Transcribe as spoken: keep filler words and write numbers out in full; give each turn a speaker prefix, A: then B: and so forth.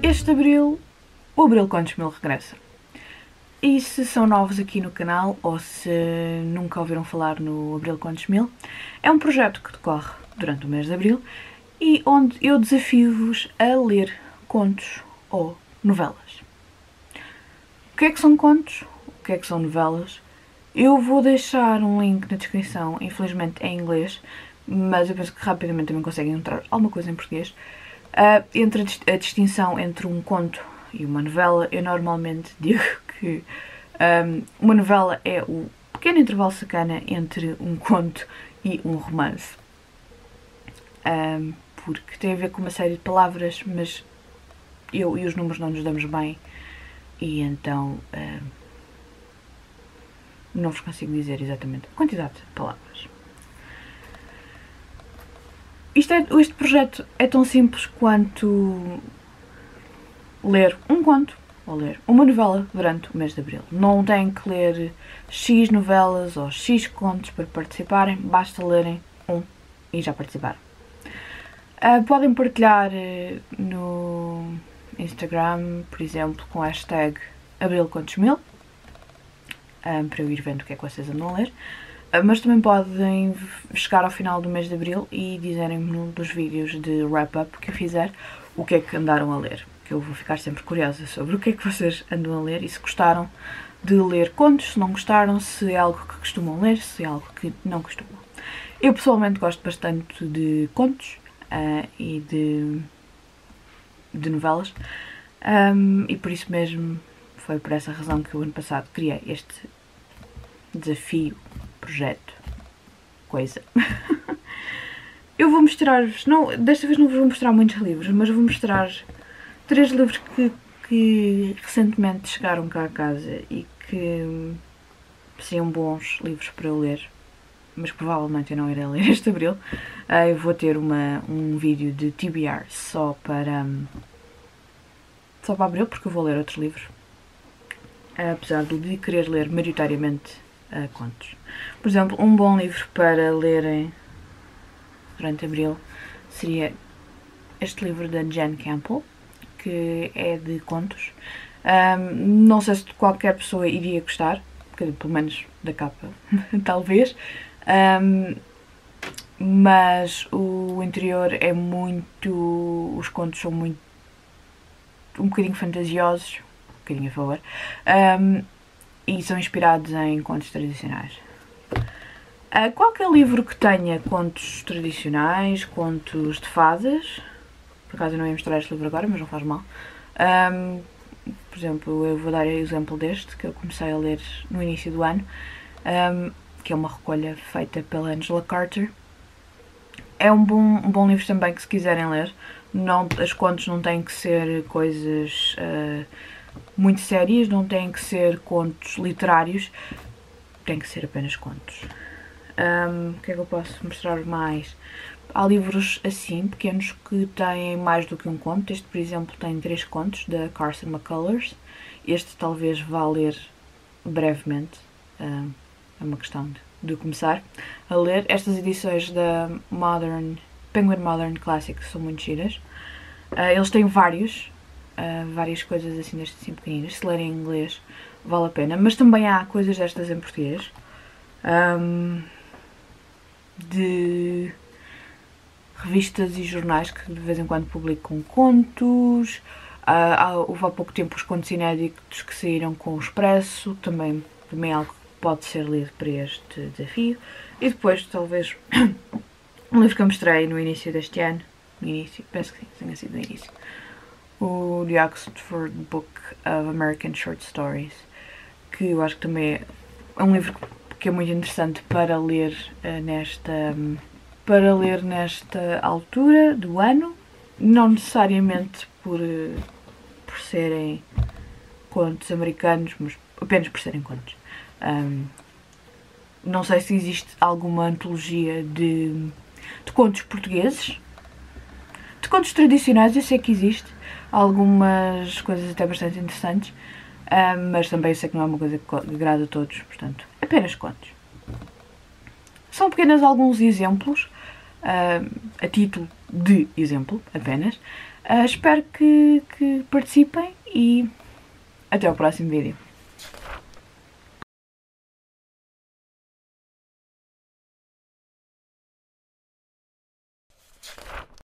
A: este abril, o Abril Contos Mil regressa. E se são novos aqui no canal, ou se nunca ouviram falar no Abril Contos Mil, é um projeto que decorre durante o mês de abril e onde eu desafio-vos a ler contos ou novelas. O que é que são contos? O que é que são novelas? Eu vou deixar um link na descrição, infelizmente é em inglês, mas eu penso que rapidamente também conseguem encontrar alguma coisa em português. Uh, entre a, a distinção entre um conto e uma novela, eu normalmente digo que um, uma novela é o pequeno intervalo sacana entre um conto e um romance. Um, porque tem a ver com uma série de palavras, mas eu e os números não nos damos bem e então um, não vos consigo dizer exatamente a quantidade de palavras. Isto é, este projeto é tão simples quanto ler um conto ou ler uma novela durante o mês de abril. Não têm que ler X novelas ou X contos para participarem, basta lerem um e já participaram. Uh, podem partilhar uh, no Instagram, por exemplo, com a hashtag Abril Contos Mil, um, para eu ir vendo o que é que vocês andam a ler. Uh, mas também podem chegar ao final do mês de abril e dizerem-me num dos vídeos de wrap-up que eu fizer o que é que andaram a ler. Que eu vou ficar sempre curiosa sobre o que é que vocês andam a ler e se gostaram de ler contos, se não gostaram, se é algo que costumam ler, se é algo que não costumam. Eu pessoalmente gosto bastante de contos uh, e de, de novelas um, e por isso mesmo foi por essa razão que o ano passado criei este desafio, projeto, coisa. Eu vou mostrar-vos, não, desta vez não vos vou mostrar muitos livros, mas vou mostrar três livros que, que recentemente chegaram cá a casa e que seriam bons livros para eu ler, mas provavelmente eu não irei ler este abril. Uh, eu vou ter uma, um vídeo de T B R só para, um, só para abril, porque eu vou ler outros livros, uh, apesar de querer ler maioritariamente uh, contos. Por exemplo, um bom livro para lerem durante abril seria este livro da Jen Campbell, que é de contos. Um, não sei se qualquer pessoa iria gostar, pelo menos da capa, talvez, um, mas o interior é muito... os contos são muito... um bocadinho fantasiosos, um bocadinho a favor, um, e são inspirados em contos tradicionais. Uh, qualquer livro que tenha contos tradicionais, contos de fadas, por acaso eu não ia mostrar este livro agora, mas não faz mal. Um, por exemplo, eu vou dar o exemplo deste, que eu comecei a ler no início do ano, um, que é uma recolha feita pela Angela Carter. É um bom, um bom livro também que se quiserem ler. Não, as contos não têm que ser coisas uh, muito sérias, não têm que ser contos literários, têm que ser apenas contos. Um, o que é que eu posso mostrar mais? Há livros assim, pequenos, que têm mais do que um conto. Este, por exemplo, tem três contos, da Carson McCullers. Este talvez vá ler brevemente. Uh, é uma questão de, de começar a ler. Estas edições da Modern, Penguin Modern Classic são muito giras. Uh, eles têm vários, uh, várias coisas assim destas assim pequeninas. Se lerem em inglês vale a pena. Mas também há coisas destas em português. Um, de... revistas e jornais que de vez em quando publicam contos. Uh, há, houve há pouco tempo os contos inéditos que saíram com o Expresso, também, também é algo que pode ser lido para este desafio. E depois, talvez, um livro que eu mostrei no início deste ano, no início, penso que sim, tenha sido no início, o The Oxford Book of American Short Stories, que eu acho que também é um livro que é muito interessante para ler uh, nesta... Um, para ler nesta altura do ano, não necessariamente por, por serem contos americanos, mas apenas por serem contos. Um, não sei se existe alguma antologia de, de contos portugueses, de contos tradicionais, eu sei que existe, algumas coisas até bastante interessantes, um, mas também sei que não é uma coisa que agrada a todos, portanto, apenas contos. São apenas alguns exemplos. uh, a título de exemplo apenas. Uh, espero que, que participem e até ao próximo vídeo.